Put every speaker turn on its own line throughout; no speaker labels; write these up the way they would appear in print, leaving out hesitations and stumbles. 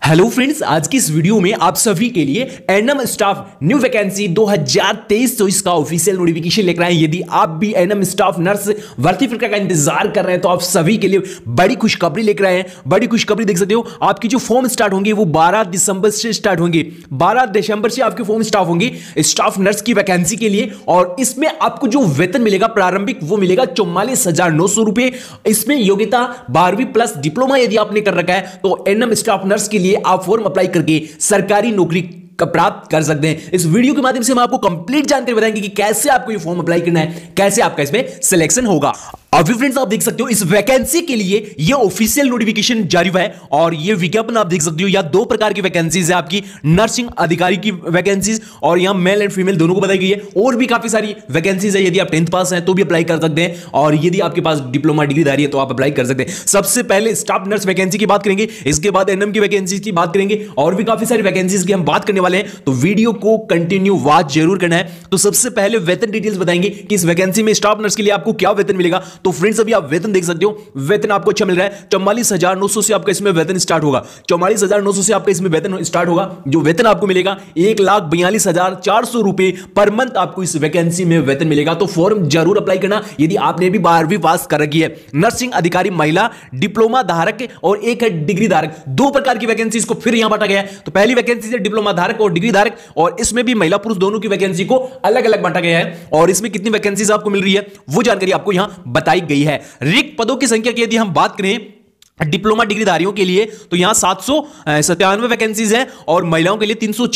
Hello friends, आज की इस वीडियो में आप सभी के लिए एनएम स्टाफ न्यू वैकेंसी 2023-24 का ऑफिशियल नोटिफिकेशन लेकर आए हैं। यदि आप भी एनएम स्टाफ नर्स भर्ती प्रक्रिया का इंतजार कर रहे हैं तो आप सभी के लिए बड़ी खुशखबरी लेकर आए हैं। बड़ी खुशखबरी देख सकते हो, आपकी जो फॉर्म स्टार्ट होंगे वो 12 दिसंबर से स्टार्ट होंगे। 12 दिसंबर से आपके फॉर्म स्टार्ट होंगे स्टाफ नर्स की वैकेंसी के लिए, और इसमें आपको जो वेतन मिलेगा प्रारंभिक वो मिलेगा 44,900 रुपए। इसमें योग्यता 12वीं प्लस डिप्लोमा यदि आपने कर रखा है तो एनएम स्टाफ नर्स के लिए आप फॉर्म अप्लाई करके सरकारी नौकरी प्राप्त कर सकते हैं। इस वीडियो के माध्यम से हम आपको कंप्लीट जानकारी बताएंगे कि कैसे आपको ये फॉर्म अप्लाई करना है, कैसे आपका इसमें सिलेक्शन होगा। अभी फ्रेंड्स आप देख सकते हो इस वैकेंसी के लिए ये ऑफिशियल नोटिफिकेशन जारी हुआ है, और ये विज्ञापन आप देख सकते हो। यहां दो प्रकार की वैकेंसीज है, आपकी नर्सिंग अधिकारी की वैकेंसीज, और यहां मेल एंड फीमेल दोनों को बताई गई है। और भी काफी सारी वैकेंसीज है, यदि आप 10th पास हैं तो भी अप्लाई कर सकते हैं, और यदि आपके पास डिप्लोमा डिग्रीधारी है तो आप अप्लाई कर सकते हैं। सबसे पहले स्टाफ नर्स वैकेंसी की बात करेंगे, इसके बाद एनएम की वैकेंसीज की बात करेंगे, और भी काफी सारी वैकेंसीज की हम बात करने वाले हैं, तो वीडियो को कंटिन्यू वॉच जरूर करना है। तो सबसे पहले वेतन डिटेल्स बताएंगे कि इस वैकेंसी में स्टाफ नर्स के लिए आपको क्या वेतन मिलेगा। तो फ्रेंड्स अभी आप वेतन देख सकते हो, वेतन आपको अच्छा मिल रहा है। 44,900 से आपका इसमें वेतन स्टार्ट होगा। 44,900 से आपका इसमें वेतन स्टार्ट होगा। जो वेतन आपको मिलेगा 1,42,400 रुपए पर मंथ आपको इस वैकेंसी में वेतन मिलेगा। तो फॉर्म जरूर अप्लाई करना यदि आपने भी 12वीं पास कर रखी है। नर्सिंग अधिकारी महिला, डिप्लोमा धारक और एक है डिग्री धारक। दो प्रकार की वैकेंसी को फिर यहां बांटा गया है। तो पहली वैकेंसी है डिप्लोमा धारक और डिग्री धारक, और इसमें भी महिला पुरुष दोनों की वैकेंसी को अलग अलग बांटा गया है। और इसमें कितनी वैकेंसीज आपको मिल रही है वो जानकारी आपको यहां बताई गई है। रिक्त पदों की संख्या की यदि हम बात करें डिप्लोमा डिग्रीधारियों के लिए तो यहां 797 वैकेंसीज है, और महिलाओं के लिए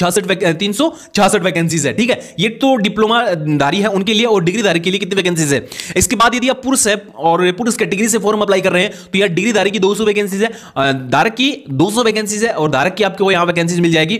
366 वैकेंसीज है। ठीक है, ये तो डिप्लोमा धारी है उनके लिए, और डिग्रीधारी के लिए कितनी वैकेंसीज है। इसके बाद यदि आप पुरुष है और पुरुष कैटेगरी से फॉर्म अप्लाई कर रहे हैं तो यह डिग्रीधारी की 200 वैकेंसीज है, धारक की 200 वैकेंसीज है, और धारक की आपको यहां वैकेंसीज मिल जाएगी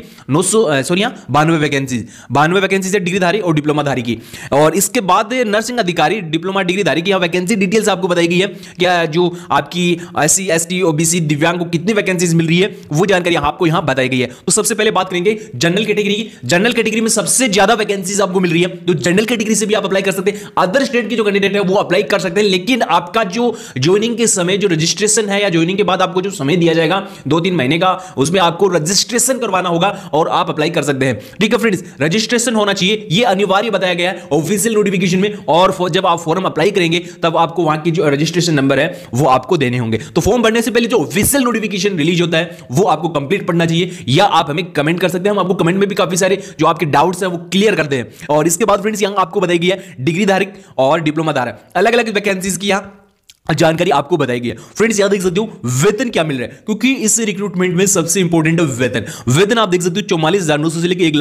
92 वैकेंसीज है डिग्रीधारी और डिप्लोमा धारी की। और इसके बाद नर्सिंग अधिकारी डिप्लोमा डिग्रीधारी की यहां वैकेंसी डिटेल्स आपको बताई गई है। क्या जो आपकी SC ST ओबीसी दिव्यांग को कितनी वैकेंसीज मिल रही है वो जानकारी आपको यहां बताई गई है। तो सबसे पहले बात करेंगे जनरल कैटेगरी की। जनरल कैटेगरी में सबसे ज्यादा वैकेंसीज आपको मिल रही है, तो जनरल कैटेगरी से भी आप अप्लाई कर सकते हैं। अदर स्टेट के जो कैंडिडेट है वो अप्लाई कर सकते हैं, लेकिन आपका जो ज्वाइनिंग के समय जो रजिस्ट्रेशन है या ज्वाइनिंग के बाद आपको जो समय दिया जाएगा 2-3 महीने का, उसमें आपको रजिस्ट्रेशन करवाना होगा और आप अप्लाई कर सकते हैं। ठीक है फ्रेंड्स, रजिस्ट्रेशन होना चाहिए, ये अनिवार्य बताया गया है ऑफिशियल नोटिफिकेशन में। और जब आप फॉर्म अप्लाई करेंगे तब आपको वहां की जो रजिस्ट्रेशन नंबर है वो आपको देने होंगे। तो फॉर्म भरने से पहले जो ऑफिशियल नोटिफिकेशन रिलीज होता है वो आपको कंप्लीट पढ़ना चाहिए, या आप हमें कमेंट कर सकते हैं। हम आपको कमेंट में भी काफी सारे जो आपके डाउट्स हैं वो क्लियर करते हैं। और इसके बाद फ्रेंड्स यहां आपको बताई गई है डिग्री धारक और डिप्लोमा धारक अलग अलग वैकेंसीज की यहां जानकारी आपको बताई गई है। फ्रेंड्स यहां देख सकते हो वेतन क्या मिल रहा है, क्योंकि इस रिक्रूटमेंट में सबसे इंपॉर्टेंट है वेतन। वेतन आप देख सकते हो 44,900 से लेकर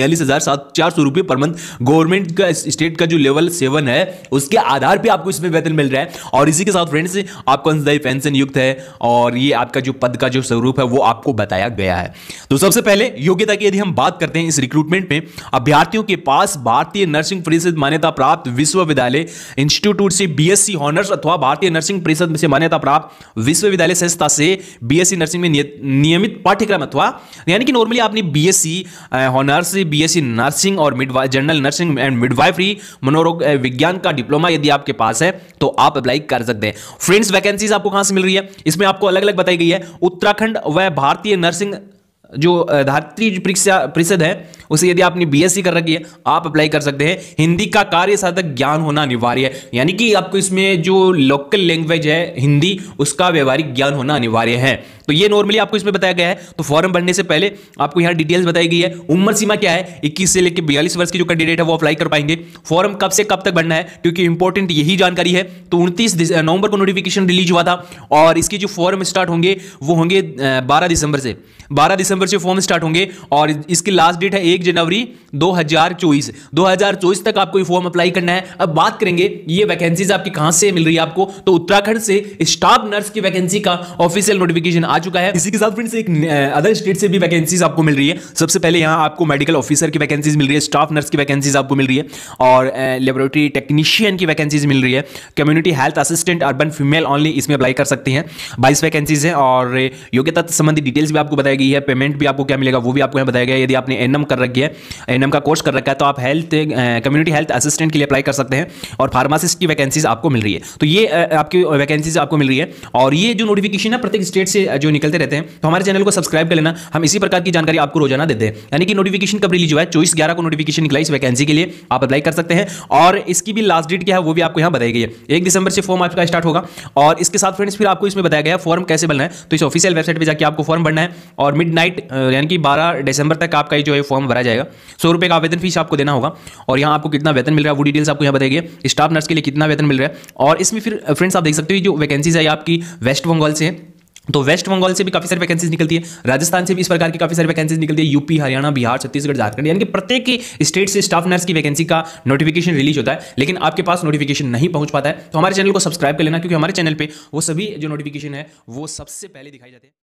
1,42,400 रुपए पर मंथ। गवर्नमेंट का स्टेट का जो लेवल 7 है उसके आधार पे आपको इसमें वेतन मिल रहा है। और इसी के साथ फ्रेंड्स आपको अंशदायी पेंशन युक्त है, और ये आपका जो पद का जो स्वरूप है वो आपको बताया गया है। तो सबसे पहले योग्यता की यदि हम बात करते हैं इस रिक्रूटमेंट में, अभ्यर्थियों के पास भारतीय नर्सिंग परिषद मान्यता प्राप्त विश्वविद्यालय इंस्टीट्यूट से BSc हॉनर्स अथवा भारतीय नर्सिंग परिषद से मान्यता प्राप्त विश्वविद्यालय संस्था से BSc नर्सिंग में नियमित पाठ्यक्रम, अथवा यानी कि नॉर्मली आपने BSc हॉनर्स, BSc नर्सिंग और जनरल नर्सिंग एंड मिडवाइफरी मनोरोग विज्ञान का डिप्लोमा यदि आपके पास है तो आप अप्लाई कर सकते हैं। फ्रेंड्स वैकेंसीज आपको कहां से मिल रही है, इसमें आपको अलग अलग बताई गई है। उत्तराखंड व भारतीय नर्सिंग जो धात्री परिषद है उसे यदि आपने BSc कर रखी है आप अप्लाई कर सकते हैं। हिंदी का कार्य साधक ज्ञान होना अनिवार्य है, यानी कि आपको इसमें जो लोकल लैंग्वेज है हिंदी उसका व्यवहारिक ज्ञान होना अनिवार्य है। तो ये नॉर्मली आपको इसमें बताया गया है। तो फॉर्म भरने से पहले आपको यहाँ डिटेल्स बताई गई है। उम्र सीमा क्या है, 21 से लेकर 42 वर्ष के जो कैंडिडेट है वो अप्लाई कर पाएंगे। फॉर्म कब से कब तक भरना है, क्योंकि इंपॉर्टेंट यही जानकारी है। तो 29 नवंबर को नोटिफिकेशन रिलीज हुआ था, और इसके जो फॉर्म स्टार्ट होंगे वो होंगे 12 दिसंबर से। 12 दिसंबर से फॉर्म स्टार्ट होंगे, और इसकी लास्ट डेट है 1 जनवरी 2024 तक आपको ये फॉर्म अप्लाई करना है। अब बात करेंगे ये वैकेंसीज आपकी कहां से मिल रही है आपको, तो उत्तराखंड से स्टाफ नर्स की वैकेंसी का ऑफिशियल नोटिफिकेशन आ चुका है। इसी के साथ फ्रेंड्स एक अदर स्टेट से भी वैकेंसीज आपको मिल रही है। सबसे पहले यहां आपको मेडिकल ऑफिसर की वैकेंसीज मिल रही है, स्टाफ नर्स की वैकेंसीज आपको मिल रही है, और लेबोरेटरी टेक्नीशियन की वैकेंसीज मिल रही है। Community health assistant urban female only इसमें अप्लाई कर सकते हैं। 22 वैकेंसीज है, और योग्यता संबंधी डिटेल्स भी आपको बताई गई है। पेमेंट भी आपको क्या मिलेगा वो भी आपको यहां बताया गया है। यदि आपने एनएम कर रखी है, एएनएम का कोर्स कर रखा है, तो आप हेल्थ कम्युनिटी हेल्थ असिस्टेंट के लिए अप्लाई कर सकते हैं और फार्मासिस्ट की वैकेंसीज आपको मिल रही है। तो ये आपकी वैकेंसीज आपको मिल रही है और ये जो नोटिफिकेशन है प्रत्येक स्टेट से जो निकलते रहते हैं। तो हमारे चैनल को सब्सक्राइब कर लेना, हम इसी प्रकार की जानकारी आपको रोजाना देते हैं। यानी कि नोटिफिकेशन कब रिलीज हुआ है, 24/11 को नोटिफिकेशन निकला इस वैकेंसी के लिए, आप अप्लाई कर सकते हैं और इसकी भी लास्ट डेट क्या है वो भी आपको यहाँ बताई गई है। 1 दिसंबर से फॉर्म आपका स्टार्ट होगा और इसके साथ फ्रेंड्स फिर आपको इसमें बताया गया है फॉर्म कैसे भरना है। तो इस ऑफिशियल वेबसाइट पे जाके आपको फॉर्म भरना है और मिडनाइट यानी कि 12 दिसंबर तक आपका जो है फॉर्म भरा जाएगा। 100 रुपये का आवेदन फीस आपको देना होगा और यहाँ आपको कितना वेतन मिल रहा है वो डिटेल्स आपको यहाँ बताई गई है। स्टाफ नर्स के लिए कितना वेतन मिल रहा है और इसमें फिर फ्रेंड्स आप देख सकते हो जो वैकेंसीज है आपकी वेस्ट बंगाल से है, तो वेस्ट बंगाल से भी काफी सारी वैकेंसीज निकलती है, राजस्थान से भी इस प्रकार की काफी सारी वैकेंसीज निकलती है, यूपी, हरियाणा, बिहार, छत्तीसगढ़, झारखंड, यानी कि प्रत्येक स्टेट से स्टाफ नर्स की वैकेंसी का नोटिफिकेशन रिलीज होता है, लेकिन आपके पास नोटिफिकेशन नहीं पहुंच पाता है। तो हमारे चैनल को सब्सक्राइब कर लेना, क्योंकि हमारे चैनल पे वो सभी जो नोटिफिकेशन है वो सबसे पहले दिखाई जाते हैं।